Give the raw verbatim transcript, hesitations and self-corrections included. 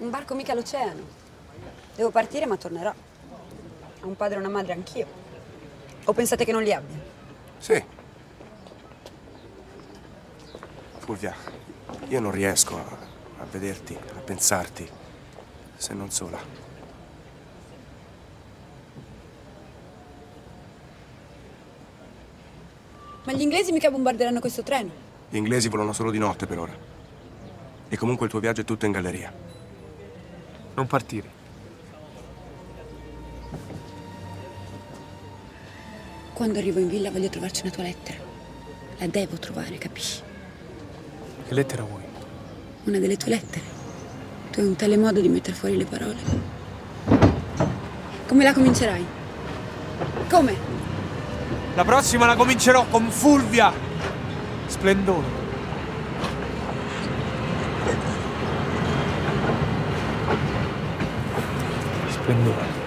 Un barco mica l'oceano. Devo partire ma tornerò. Ho un padre e una madre anch'io. O pensate che non li abbia? Sì. Fulvia, io non riesco a, a vederti, a pensarti, se non sola. Ma gli inglesi mica bombarderanno questo treno. Gli inglesi volano solo di notte per ora. E comunque il tuo viaggio è tutto in galleria. Non partire. Quando arrivo in villa voglio trovarci una tua lettera. La devo trovare, capisci? Che lettera vuoi? Una delle tue lettere. Tu hai un tale modo di mettere fuori le parole. Come la comincerai? Come? La prossima la comincerò con Fulvia! Splendore. Splendore.